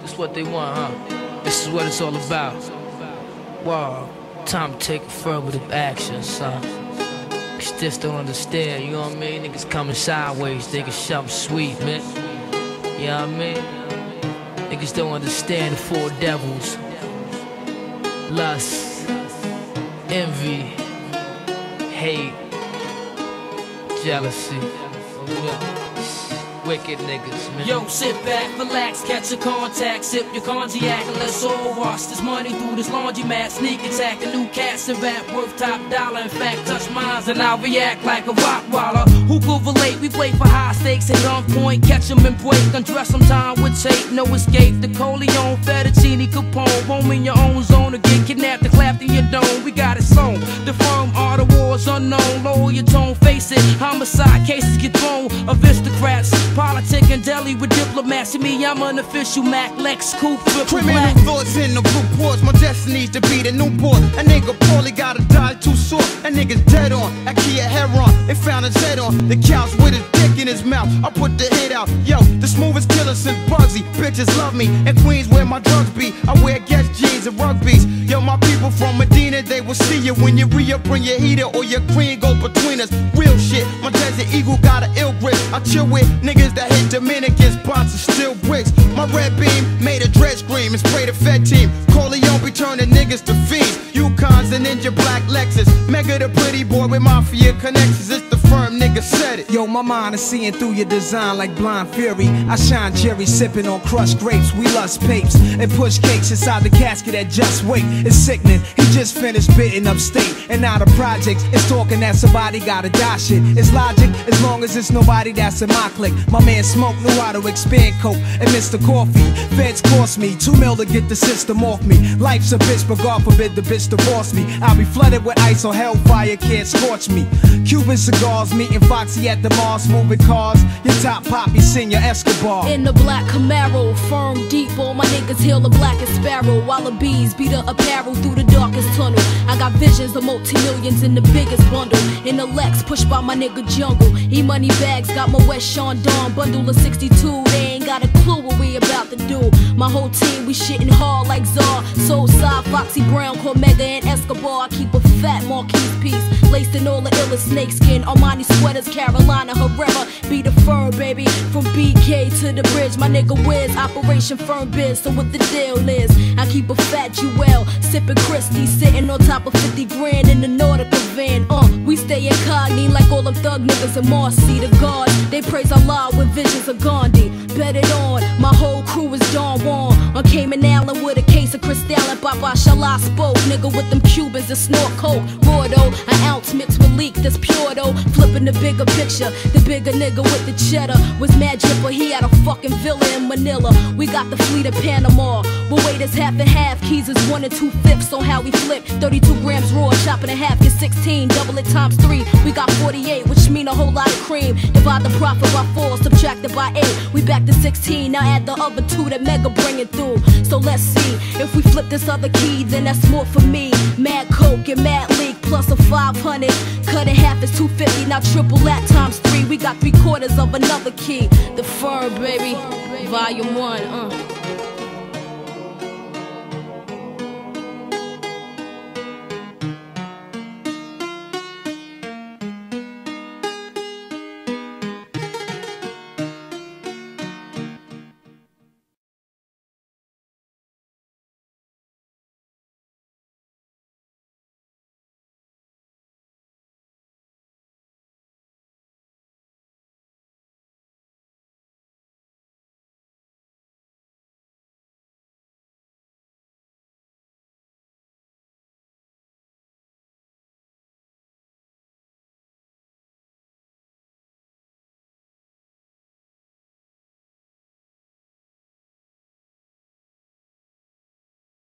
That's what they want, huh? This is what it's all about. Wow, time to take affirmative action, son. Cause just don't understand, you know what I mean? Niggas coming sideways, thinking something sweet, man. You know what I mean? Niggas don't understand the four devils: lust, envy, hate, jealousy. Wicked niggas, man. Yo, sit back, relax, catch a contact, sip your cognac, and let's all wash this money through this laundromat. Sneak attack, a new cats and rap worth top dollar. In fact, touch mines and I'll react like a rock waller. Who could relate? We play for high stakes at gunpoint, catch them and break. Undress some time with tape, no escape. The Coleon, Fettuccine, Capone. Home in your own zone to get kidnapped and clapped in your dome. We got it sewn. The firm are the wars unknown. Lower your tone, face it. Homicide cases get thrown. Aristocrats. Politic and deli with diplomats. To me, I'm an official Mac Lex Coupe. Criminal thoughts in the blue ports. My destiny's to be the Newport. A nigga poorly gotta die too short. A nigga's dead on. I Kia Heron. They found his head on the couch with his dick in his mouth. I put the hit out. Yo, the smoothest killer since Bugsy. Bitches love me. And Queens where my drugs be. I wear Guess jeans and rugbies. Yo, my people from Medina, they will see you when you re-up, bring your heater or your green goes between us. Real shit. My Desert Eagle got an ill grip. I chill with niggas that hit Dominican spots and still bricks. My red beam made a dread scream and sprayed a Fed team. Corleone be turning niggas to fiends. Yukons and Ninja Black Lexus. Mega the pretty boy with mafia connections. It's the firm nigga said it. Yo, my mind is seeing through your design like blind fury. I shine Jerry sipping on crushed grapes. We lust papes and push cakes inside the casket at Just Wait. It's sickening. He just finished bidding upstate and now the projects is talking that somebody gotta die shit. It's logic as long as it's nobody that's in my clique. My man Smoke knew how to expand coke and Mr. Coffee. Feds cost me $2 mil to get the system off me. Life's a bitch, but God forbid the bitch divorce me. I'll be flooded with ice or hellfire can't scorch me. Cuban cigars, meeting Foxy at the Mars, moving cars. Your top poppy, Senior Escobar. In the black Camaro, firm deep, all my niggas hail the blackest sparrow. While the bees beat the apparel through the darkest tunnel. I got visions of multi-millions in the biggest bundle. In the Lex, pushed by my nigga Jungle. E-money bags, got my West Sean Dawn bundle of 62. They ain't got a clue what we about to do. My whole team, we shitting hard like Czar. Soulside, Foxy Brown, Cormega and Escobar. I keep a fat Marquise piece, laced in all the illest snakeskin. Armani sweaters, Carolina Herrera. Be the firm, baby, from BK to the bridge. My nigga Wiz, Operation Firm Biz. So what the deal is, I keep a fat Jewel, sipping Christie, sitting on top of 50 grand in the Nautica van. We stay incognito like all them thug niggas in Marcy. The guards, they praise Allah with visions of Gandhi. Bet it on, my whole crew is Don Juan. On Cayman Island with a case of Cristal and Baba Shala spoke. Nigga with them Cubans that snort coke. Raw though, an ounce mixed with leak that's pure though. Flipping the bigger picture, the bigger nigga with the cheddar was mad dripper. He had a fucking villa in Manila. We got the fleet of Panama. But wait, it's half and half. Keys is 1 2/5 on how we flip. 32 grams raw, chopping in half, get 16. Double it times 3. We got 48, which mean a whole lot of cream. Divide the profit by 4, subtract it by 8. We back to 16. Now add the other 2 that Mega bringing through. So let's see if we flip this other key, then that's more for me. Mad Coke and Mad Leak plus a 500. Cut in half is 250. Now triple that times 3. We got 3/4 of another key. The Firm, baby, Volume 1.